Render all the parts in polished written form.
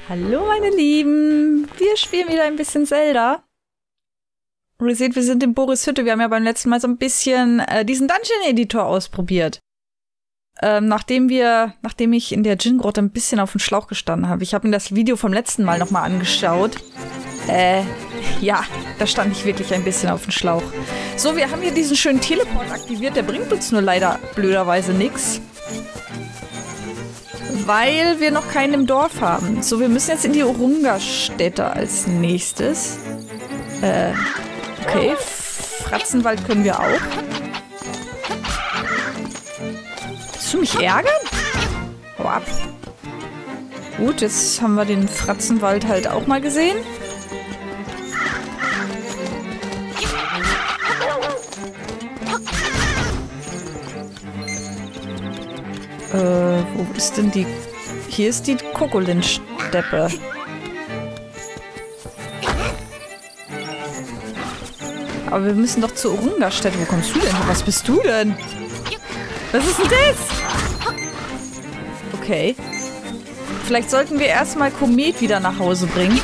Hallo meine Lieben, wir spielen wieder ein bisschen Zelda. Und ihr seht, wir sind in Boris Hütte. Wir haben ja beim letzten Mal so ein bisschen diesen Dungeon-Editor ausprobiert. Nachdem ich in der Djinn-Grotte ein bisschen auf dem Schlauch gestanden habe. Ich habe mir das Video vom letzten Mal nochmal angeschaut. Ja, da stand ich wirklich ein bisschen auf dem Schlauch. So, wir haben hier diesen schönen Teleport aktiviert. Der bringt uns nur leider blöderweise nichts. Weil wir noch keinen im Dorf haben. So, wir müssen jetzt in die Orunga-Städte als nächstes. Okay. Fratzenwald können wir auch. Willst du mich ärgern? Hau ab. Gut, jetzt haben wir den Fratzenwald halt auch mal gesehen. Wo ist denn die... Hier ist die Kokolin-Steppe. Aber wir müssen doch zur Orunga-Stätte. Wo kommst du denn? Was bist du denn? Was ist denn das? Okay. Vielleicht sollten wir erstmal Komet wieder nach Hause bringen.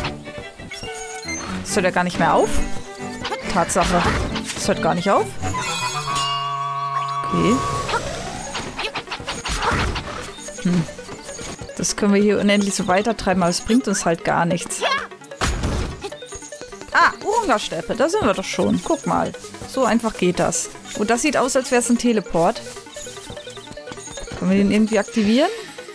Das hört ja gar nicht mehr auf. Tatsache. Das hört gar nicht auf. Okay. Das können wir hier unendlich so weitertreiben, aber es bringt uns halt gar nichts. Ah, Orunga-Steppe, da sind wir doch schon. Guck mal. So einfach geht das. Und das sieht aus, als wäre es ein Teleport. Können wir den irgendwie aktivieren?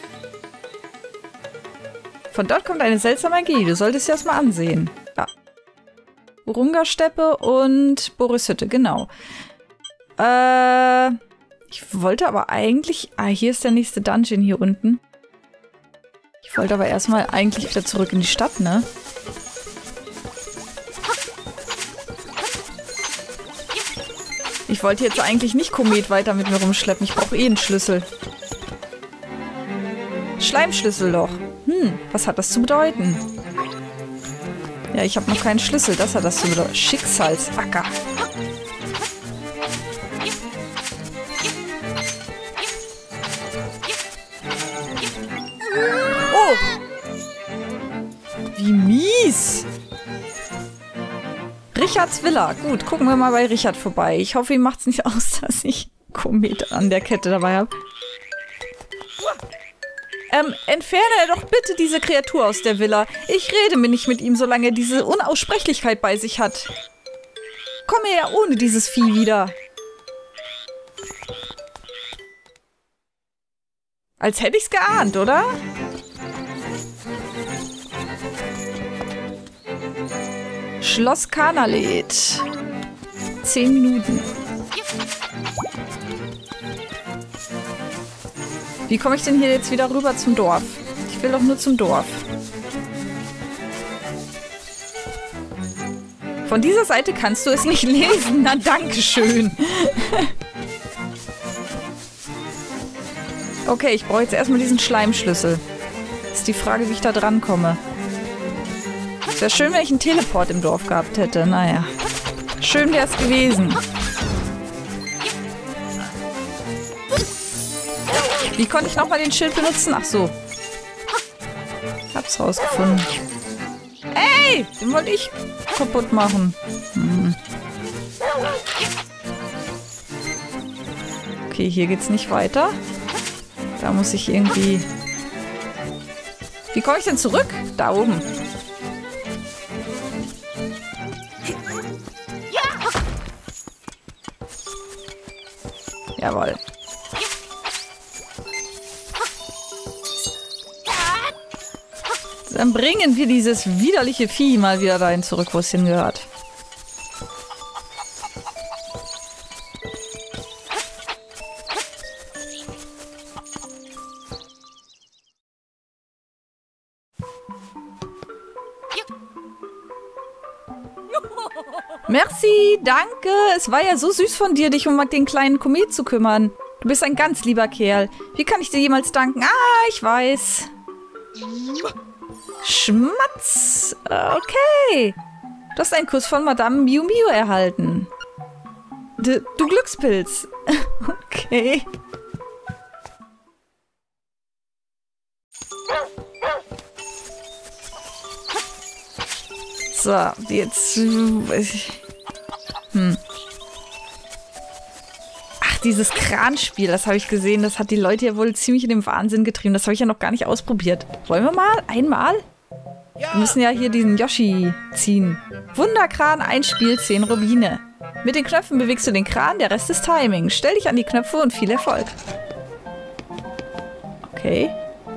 Von dort kommt eine seltsame Magie. Du solltest dir das mal ansehen. Ja. Orunga-Steppe und Boris Hütte, genau. Ich wollte aber eigentlich... Ah, hier ist der nächste Dungeon hier unten. Ich wollte aber erstmal eigentlich wieder zurück in die Stadt, ne? Ich wollte jetzt eigentlich nicht Komet weiter mit mir rumschleppen. Ich brauche eh einen Schlüssel. Schleimschlüsselloch. Was hat das zu bedeuten? Ja, ich habe noch keinen Schlüssel. Das hat das zu bedeuten. Schicksalsacker. Oh! Wie mies! Richards Villa. Gut, gucken wir mal bei Richard vorbei. Ich hoffe, ihm macht es nicht aus, dass ich Komet an der Kette dabei habe. Entferne doch bitte diese Kreatur aus der Villa. Ich rede mir nicht mit ihm, solange er diese Unaussprechlichkeit bei sich hat. Komme her ohne dieses Vieh wieder. Als hätte ich's geahnt, oder? Schloss Kanalet. 10 Minuten. Wie komme ich denn hier jetzt wieder rüber zum Dorf? Ich will doch nur zum Dorf. Von dieser Seite kannst du es nicht lesen. Na, danke schön. Okay, ich brauche jetzt erstmal diesen Schleimschlüssel. Ist die Frage, wie ich da dran komme. Es wäre schön, wenn ich einen Teleport im Dorf gehabt hätte. Naja. Schön wäre es gewesen. Wie konnte ich nochmal den Schild benutzen? Ach so. Hab's rausgefunden. Ey! Den wollte ich kaputt machen. Okay, hier geht's nicht weiter. Da muss ich irgendwie... Wie komme ich denn zurück? Da oben. Jawohl. Dann bringen wir dieses widerliche Vieh mal wieder dahin zurück, wo es hingehört. Merci, danke. Es war ja so süß von dir, dich um den kleinen Komet zu kümmern. Du bist ein ganz lieber Kerl. Wie kann ich dir jemals danken? Ah, ich weiß. Schmatz. Okay. Du hast einen Kuss von Madame Miu Miu erhalten. Du Glückspilz. Okay. So, jetzt... Ach, dieses Kranspiel, das habe ich gesehen. Das hat die Leute ja wohl ziemlich in den Wahnsinn getrieben. Das habe ich ja noch gar nicht ausprobiert. Wollen wir mal? Einmal? Wir müssen ja hier diesen Yoshi ziehen. Wunderkran, ein Spiel, 10 Rubine. Mit den Knöpfen bewegst du den Kran, der Rest ist Timing. Stell dich an die Knöpfe und viel Erfolg. Okay.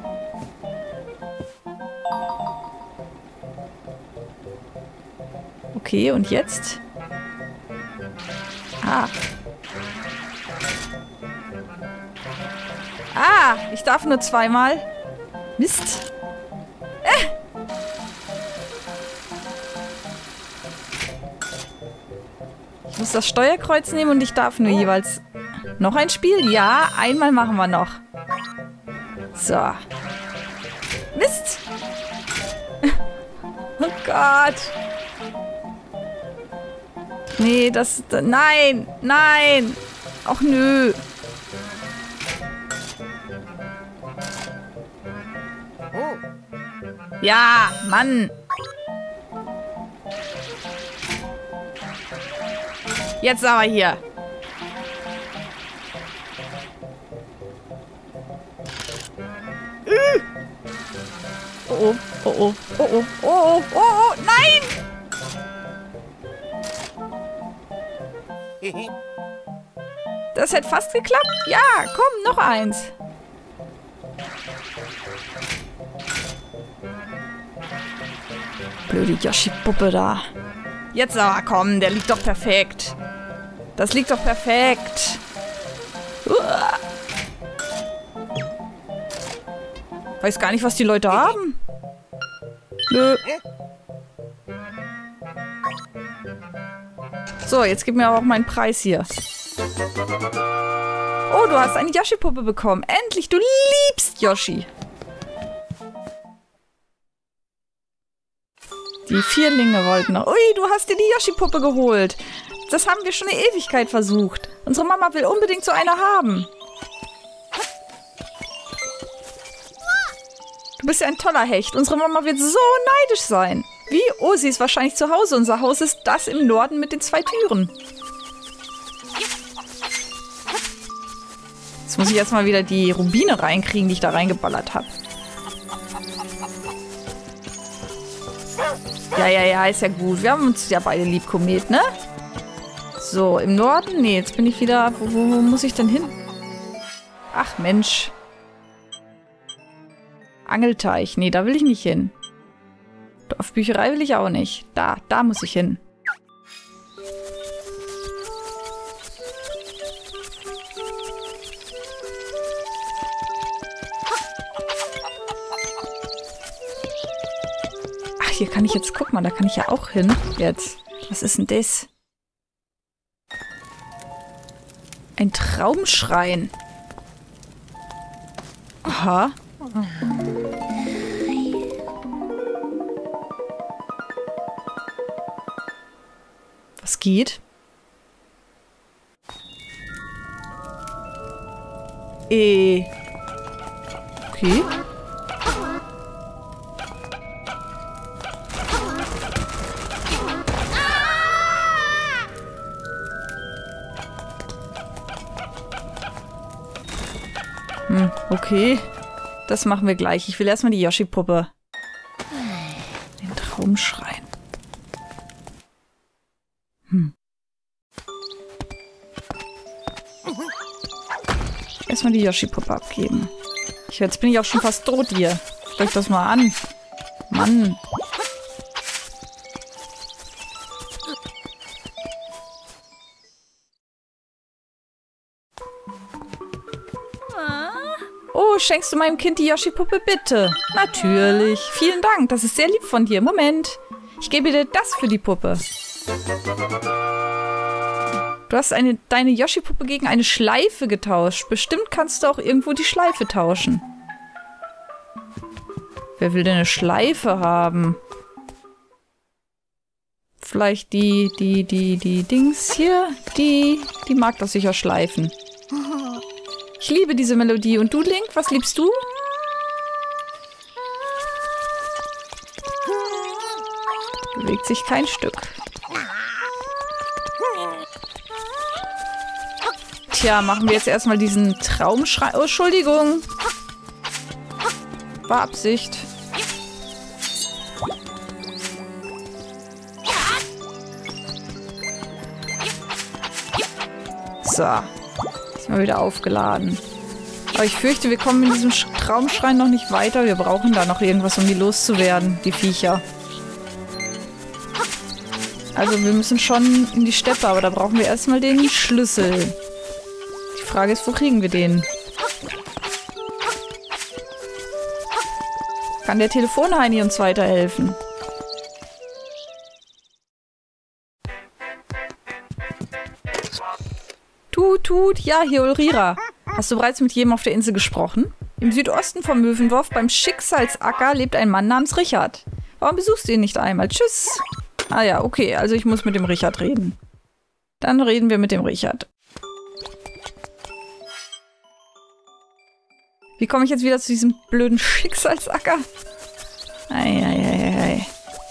Okay, und jetzt? Ah. Ah, ich darf nur zweimal. Mist. Ich muss das Steuerkreuz nehmen und ich darf nur jeweils... Noch ein Spiel? Ja, einmal machen wir noch. So. Mist. Oh Gott. Nee, das... Nein, nein. Ach nö. Ja, Mann. Jetzt aber hier. Oh, oh, oh, oh, oh, oh, oh, oh, oh, nein! Das hätte fast geklappt. Ja, komm, noch eins. Blöde Yoshi-Puppe da. Jetzt aber, komm, der liegt doch perfekt. Das liegt doch perfekt. Uah. Weiß gar nicht, was die Leute haben. Nö. So, jetzt gib mir aber auch meinen Preis hier. Oh, du hast eine Yoshi-Puppe bekommen. Endlich, du liebst Yoshi. Die Vierlinge wollten noch. Ui, du hast dir die Yoshi-Puppe geholt. Das haben wir schon eine Ewigkeit versucht. Unsere Mama will unbedingt so eine haben. Du bist ja ein toller Hecht. Unsere Mama wird so neidisch sein. Wie? Oh, sie ist wahrscheinlich zu Hause. Unser Haus ist das im Norden mit den 2 Türen. Jetzt muss ich erstmal wieder die Rubine reinkriegen, die ich da reingeballert habe. Ja, ja, ja, ist ja gut. Wir haben uns ja beide lieb, Komet, ne? So, im Norden? Nee, jetzt bin ich wieder... Wo muss ich denn hin? Ach, Mensch. Angelteich. Nee, da will ich nicht hin. Dorfbücherei will ich auch nicht. Da muss ich hin. Ach, hier kann ich jetzt... Guck mal, da kann ich ja auch hin. Jetzt. Was ist denn das? Ein Traumschrein. Aha. Was geht? Okay. Okay. Das machen wir gleich. Ich will erstmal die Yoshi-Puppe. Den Traumschrein. Erstmal die Yoshi-Puppe abgeben. Jetzt bin ich auch schon fast tot hier. Schaut euch das mal an. Mann. Oh, schenkst du meinem Kind die Yoshi-Puppe bitte? Natürlich. Vielen Dank, das ist sehr lieb von dir. Moment. Ich gebe dir das für die Puppe. Du hast deine Yoshi-Puppe gegen eine Schleife getauscht. Bestimmt kannst du auch irgendwo die Schleife tauschen. Wer will denn eine Schleife haben? Vielleicht die Dings hier? Die mag doch sicher Schleifen. Ich liebe diese Melodie. Und du, Link, was liebst du? bewegt sich kein Stück. Tja, machen wir jetzt erstmal diesen Traumschrei. Oh, Entschuldigung. War Absicht. So. Ist mal wieder aufgeladen. Aber ich fürchte, wir kommen in diesem Traumschrein noch nicht weiter. Wir brauchen da noch irgendwas, um die loszuwerden, die Viecher. Also wir müssen schon in die Steppe, aber da brauchen wir erstmal den Schlüssel. Die Frage ist, wo kriegen wir den? Kann der Telefonheini uns weiterhelfen? Tut, ja, hier Ulrira. Hast du bereits mit jedem auf der Insel gesprochen? Im Südosten vom Möwenwurf beim Schicksalsacker lebt ein Mann namens Richard. Warum besuchst du ihn nicht einmal? Tschüss. Ah ja, okay, also ich muss mit dem Richard reden. Dann reden wir mit dem Richard. Wie komme ich jetzt wieder zu diesem blöden Schicksalsacker? Eieieiei.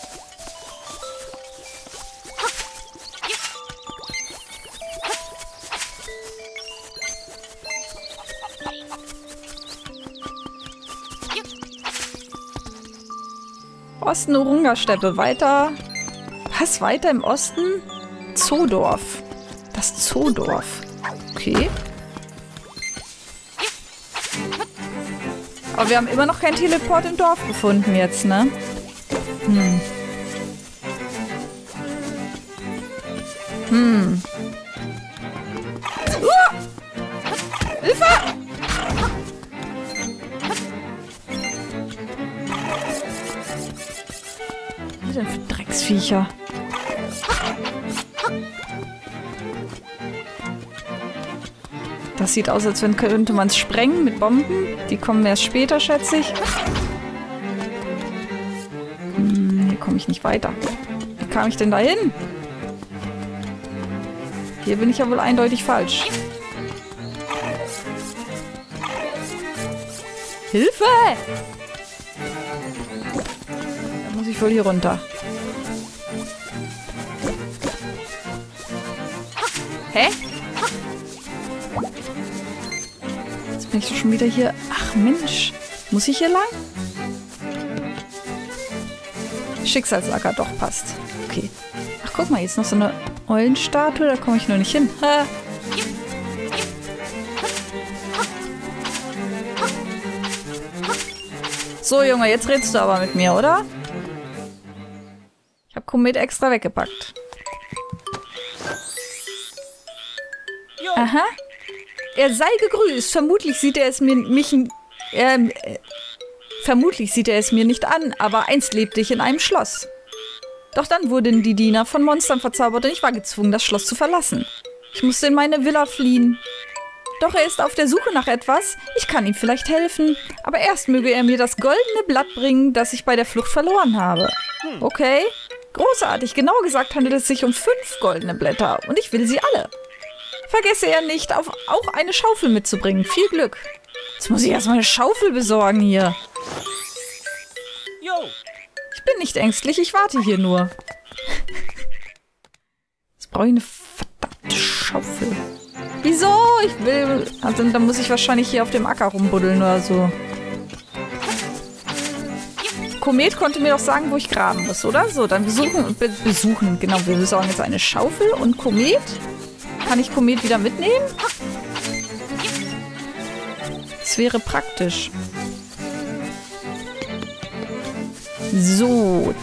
Osten Urunga-Steppe. Weiter. Was? Weiter im Osten? Zoodorf. Das Zoodorf. Okay. Aber wir haben immer noch keinen Teleport im Dorf gefunden jetzt, ne? Hilfe! Was denn für Drecksviecher? Das sieht aus, als könnte man es sprengen mit Bomben. Die kommen erst später, schätze ich. Hier komme ich nicht weiter. Wie kam ich denn da hin? Hier bin ich ja wohl eindeutig falsch. Hilfe! Da muss ich wohl hier runter. Hä? Jetzt bin ich doch schon wieder hier. Ach Mensch. Muss ich hier lang? Schicksalsacker, doch, passt. Okay. Ach, guck mal, hier ist noch so eine Eulenstatue. Da komme ich nur nicht hin. Ha. So, Junge, jetzt redest du aber mit mir, oder? Ich habe Komet extra weggepackt. Aha. Er sei gegrüßt. Vermutlich sieht er es mir nicht an, aber einst lebte ich in einem Schloss. Doch dann wurden die Diener von Monstern verzaubert und ich war gezwungen, das Schloss zu verlassen. Ich musste in meine Villa fliehen. Doch er ist auf der Suche nach etwas. Ich kann ihm vielleicht helfen. Aber erst möge er mir das goldene Blatt bringen, das ich bei der Flucht verloren habe. Okay. Großartig. Genauer gesagt handelt es sich um 5 goldene Blätter. Und ich will sie alle. Vergesse er nicht, auch eine Schaufel mitzubringen. Viel Glück. Jetzt muss ich erstmal eine Schaufel besorgen hier. Ich bin nicht ängstlich, ich warte hier nur. Jetzt brauche ich eine verdammte Schaufel. Wieso? Ich will... Also dann muss ich wahrscheinlich hier auf dem Acker rumbuddeln oder so. Komet konnte mir doch sagen, wo ich graben muss, oder? So, dann besuchen. Genau, wir besorgen jetzt eine Schaufel und Komet. Kann ich Komet wieder mitnehmen? Das wäre praktisch. So.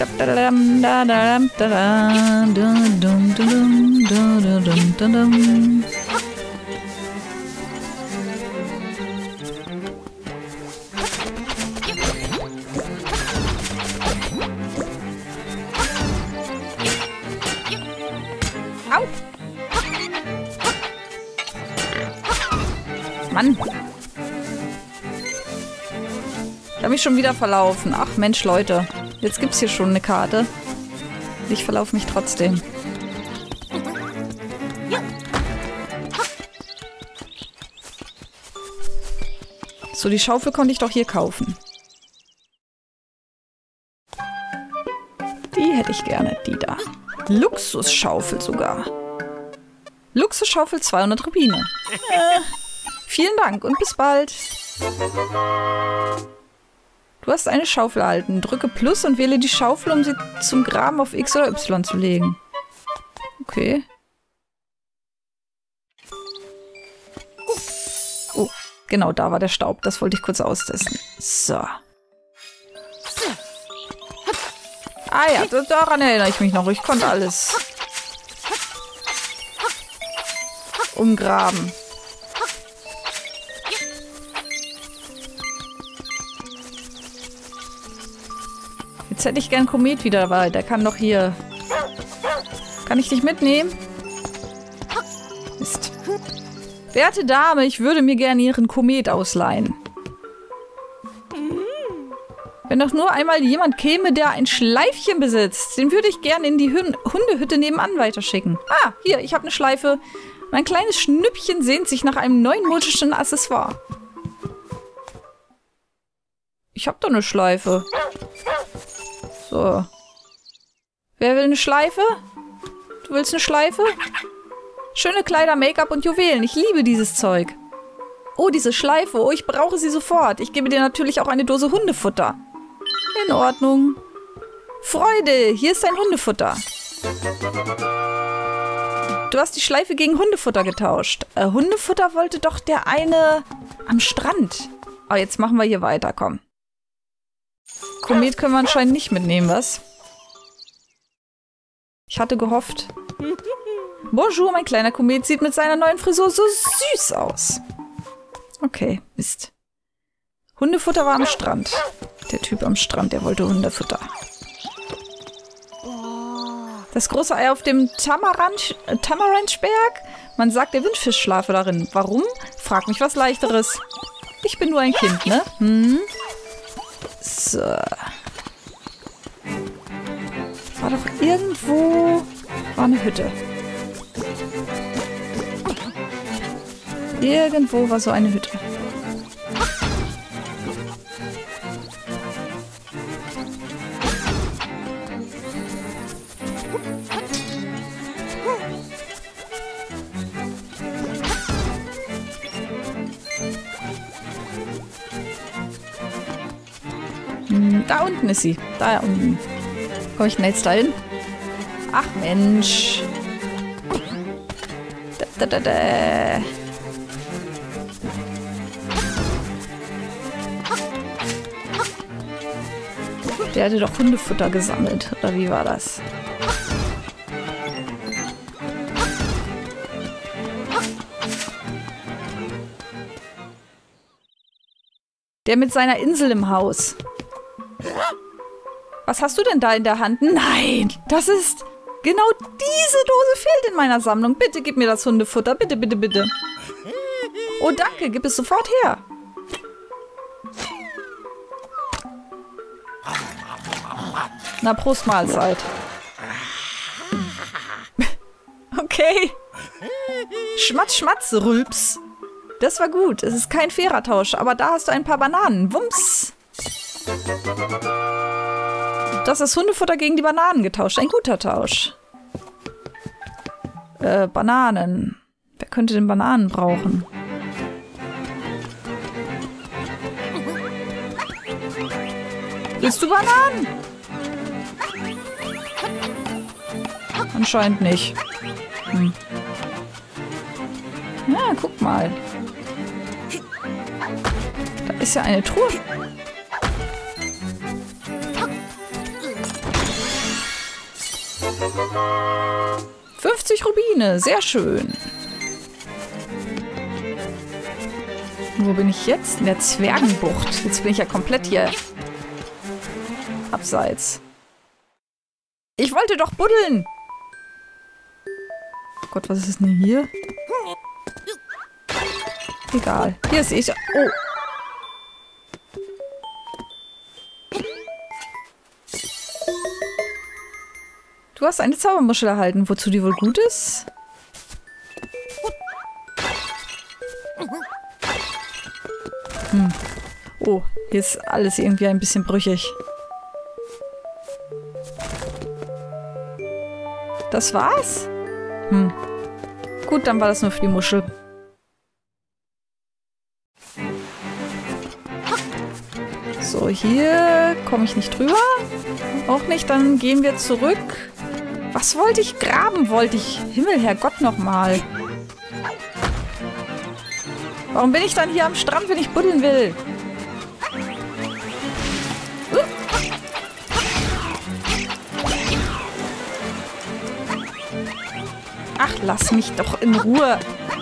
Au! Mann. Ich habe mich schon wieder verlaufen. Ach Mensch, Leute. Jetzt gibt's hier schon eine Karte. Ich verlaufe mich trotzdem. So, die Schaufel konnte ich doch hier kaufen. Die hätte hätte ich gerne. Die da. Luxusschaufel sogar. Luxusschaufel 200 Rubine. Vielen Dank und bis bald. Du hast eine Schaufel erhalten. Drücke Plus und wähle die Schaufel, um sie zum Graben auf X oder Y zu legen. Okay. Oh, genau, da war der Staub. Das wollte ich kurz austesten. So. Ah ja, daran erinnere ich mich noch. Ich konnte alles umgraben. Jetzt hätte ich gern Komet wieder dabei. Der kann doch hier... Kann ich dich mitnehmen? Mist. Werte Dame, ich würde mir gerne Ihren Komet ausleihen. Wenn doch nur einmal jemand käme, der ein Schleifchen besitzt, den würde ich gerne in die Hundehütte nebenan weiterschicken. Ah, hier, ich habe eine Schleife. Mein kleines Schnüppchen sehnt sich nach einem neuen modischen Accessoire. Ich habe doch eine Schleife. So. Wer will eine Schleife? Du willst eine Schleife? Schöne Kleider, Make-up und Juwelen. Ich liebe dieses Zeug. Oh, diese Schleife. Oh, ich brauche sie sofort. Ich gebe dir natürlich auch eine Dose Hundefutter. In Ordnung. Freude, hier ist dein Hundefutter. Du hast die Schleife gegen Hundefutter getauscht. Hundefutter wollte doch der eine am Strand. Oh, jetzt machen wir hier weiter, komm. Komet können wir anscheinend nicht mitnehmen, was? Ich hatte gehofft. Bonjour, mein kleiner Komet sieht mit seiner neuen Frisur so süß aus. Okay, Mist. Hundefutter war am Strand. Der Typ am Strand, der wollte Hundefutter. Das große Ei auf dem Tamaranchberg? Man sagt, der Windfisch schlafe darin. Warum? Frag mich was Leichteres. Ich bin nur ein Kind, ne? Hm? So. War doch irgendwo... War eine Hütte. Irgendwo war so eine Hütte. Da unten ist sie. Da unten. Komme ich denn jetzt da hin? Ach Mensch. Da. Der hatte doch Hundefutter gesammelt. Oder wie war das? Der mit seiner Insel im Haus. Was hast du denn da in der Hand? Nein, das ist... Genau diese Dose fehlt in meiner Sammlung. Bitte gib mir das Hundefutter. Bitte, bitte, bitte. Oh, danke. Gib es sofort her. Na, Prost Mahlzeit. Okay. Schmatz, Schmatz, Rülps. Das war gut. Es ist kein fairer Tausch, aber da hast du ein paar Bananen. Wumms. Du hast das Hundefutter gegen die Bananen getauscht. Ein guter Tausch. Bananen. Wer könnte denn Bananen brauchen? Willst du Bananen? Anscheinend nicht. Hm. Ja, guck mal. Da ist ja eine Truhe. $50 Rubine, sehr schön. Wo bin ich jetzt? In der Zwergenbucht. Jetzt bin ich ja komplett hier abseits. Ich wollte doch buddeln. Oh Gott, was ist denn hier? Egal. Hier ist ich. Oh. Du hast eine Zaubermuschel erhalten. Wozu die wohl gut ist? Hm. Oh, hier ist alles irgendwie ein bisschen brüchig. Das war's? Hm. Gut, dann war das nur für die Muschel. So, hier komme ich nicht drüber. Auch nicht, dann gehen wir zurück. Was wollte ich graben? Wollte ich... Himmel, Herrgott, nochmal. Warum bin ich dann hier am Strand, wenn ich buddeln will? Ach, lass mich doch in Ruhe.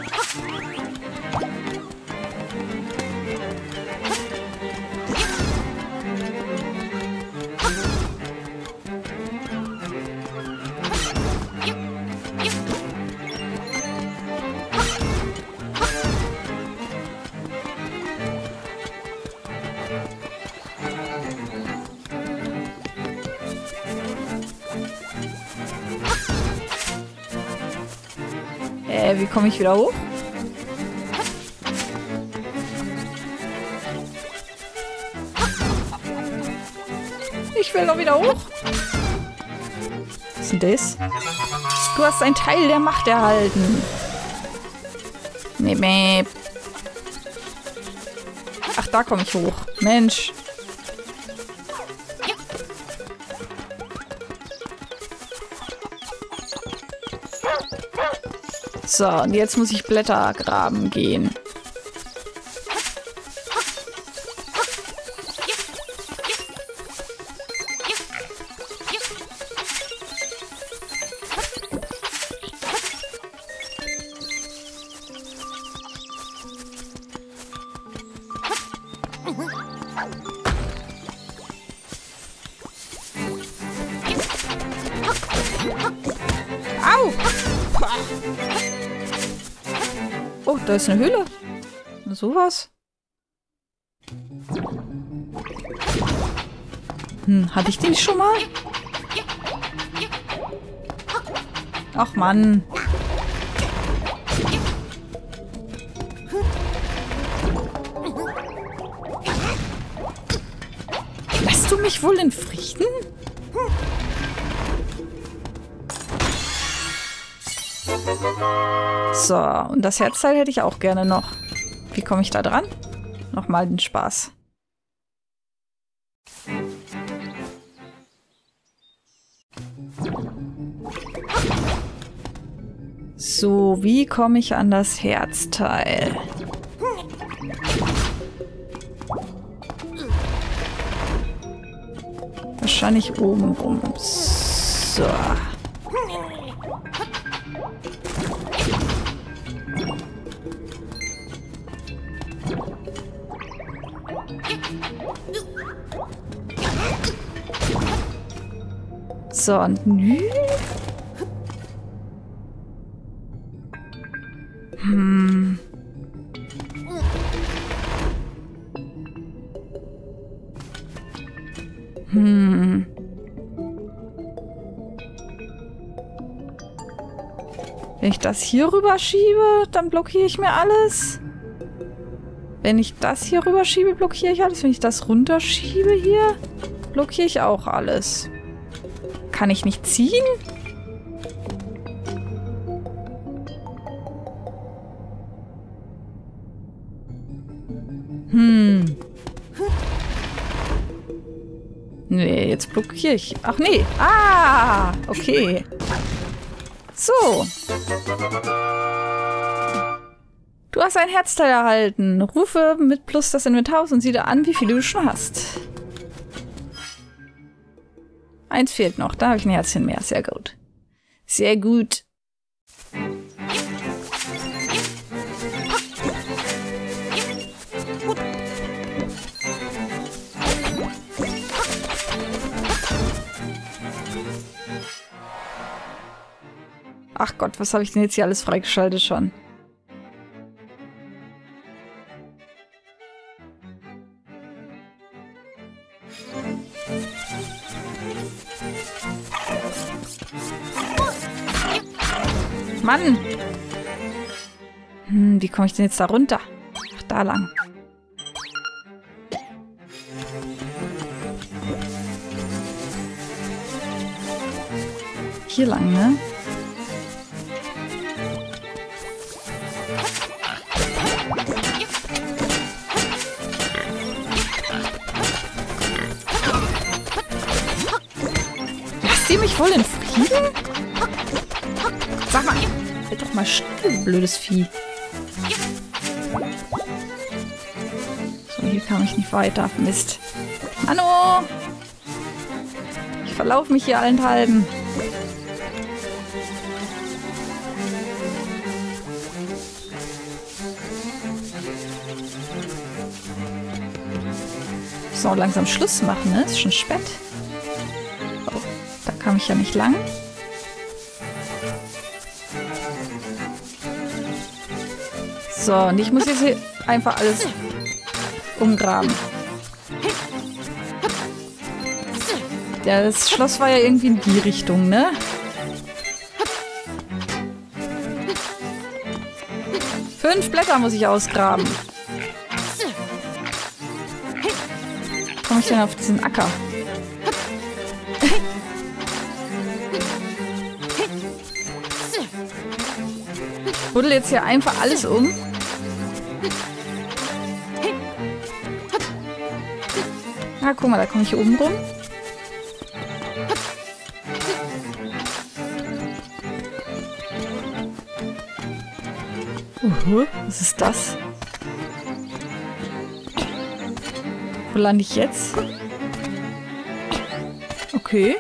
Wie komme ich wieder hoch? Ich will doch wieder hoch. Was ist denn das? Du hast einen Teil der Macht erhalten. Mäh, mäh. Ach, da komme ich hoch. Mensch. So, und jetzt muss ich Blätter graben gehen. Au! Oh, da ist eine Höhle. Sowas. Hatte ich den schon mal? Ach Mann. Lässt du mich wohl in Frieden? So, und das Herzteil hätte ich auch gerne noch. Wie komme ich da dran? Nochmal den Spaß. So, wie komme ich an das Herzteil? Wahrscheinlich oben rum. So. So, und nü. Wenn ich das hier rüber schiebe, dann blockiere ich mir alles. Wenn ich das hier rüber schiebe, blockiere ich alles. Wenn ich das runterschiebe hier, blockiere ich auch alles. Kann ich nicht ziehen? Nee, jetzt blockiere ich. Ach nee. Ah, okay. So. Du hast ein Herzteil erhalten. Rufe mit Plus das Inventar aus und sieh dir an, wie viele du schon hast. Eins fehlt noch. Da habe ich ein Herzchen mehr. Sehr gut. Sehr gut. Ach Gott, was habe ich denn jetzt hier alles freigeschaltet schon? Mann! Wie komme ich denn jetzt da runter? Ach, da lang. Hier lang, ne? ihr mich wohl in Frieden? Sag mal, halt doch mal still, blödes Vieh. So, hier kam ich nicht weiter. Mist. Hallo! Ich verlaufe mich hier allenthalben. So, langsam Schluss machen, ne? Ist schon spät. Oh, da kam ich ja nicht lang. So, und ich muss jetzt hier einfach alles umgraben. Ja, das Schloss war ja irgendwie in die Richtung, ne? Fünf Blätter muss ich ausgraben. Komme ich denn auf diesen Acker? Ich buddel jetzt hier einfach alles um. Ah, guck mal, da komme ich hier oben rum. Was ist das? Wo lande ich jetzt? Okay.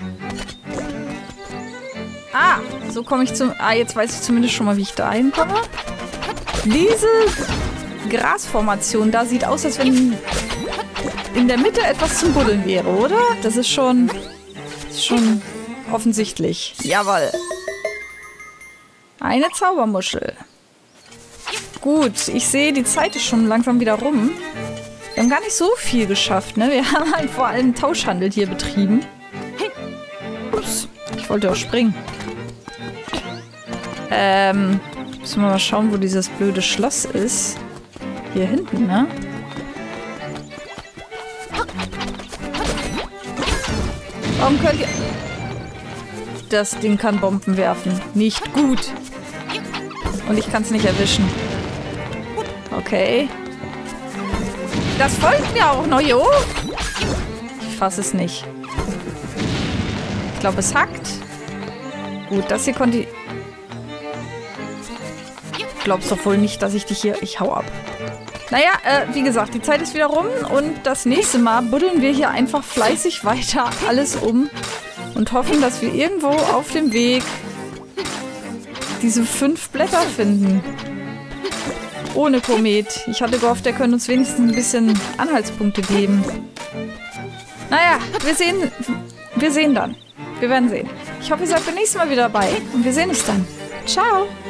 Ah, so komme ich zum... Ah, jetzt weiß ich zumindest schon mal, wie ich da hinkomme. Diese Grasformation da sieht aus, als wenn in der Mitte etwas zum Buddeln wäre, oder? Das ist schon offensichtlich. Jawohl. Eine Zaubermuschel. Gut, ich sehe, die Zeit ist schon langsam wieder rum. Wir haben gar nicht so viel geschafft, ne? Wir haben halt vor allem Tauschhandel hier betrieben. Ups, ich wollte auch springen. Müssen wir mal schauen, wo dieses blöde Schloss ist. Hier hinten, ne? Warum könnt ihr... Das Ding kann Bomben werfen. Nicht gut. Und ich kann es nicht erwischen. Okay. Das folgt mir auch noch, jo? Ich fasse es nicht. Ich glaube, es hackt. Gut, das hier konnte ich... Glaubst doch wohl nicht, dass ich dich hier... Ich hau ab. Naja, wie gesagt, die Zeit ist wieder rum und das nächste Mal buddeln wir hier einfach fleißig weiter alles um und hoffen, dass wir irgendwo auf dem Weg diese 5 Blätter finden. Ohne Komet. Ich hatte gehofft, der könnte uns wenigstens ein bisschen Anhaltspunkte geben. Naja, wir sehen dann. Wir werden sehen. Ich hoffe, ihr seid beim nächsten Mal wieder dabei und wir sehen uns dann. Ciao!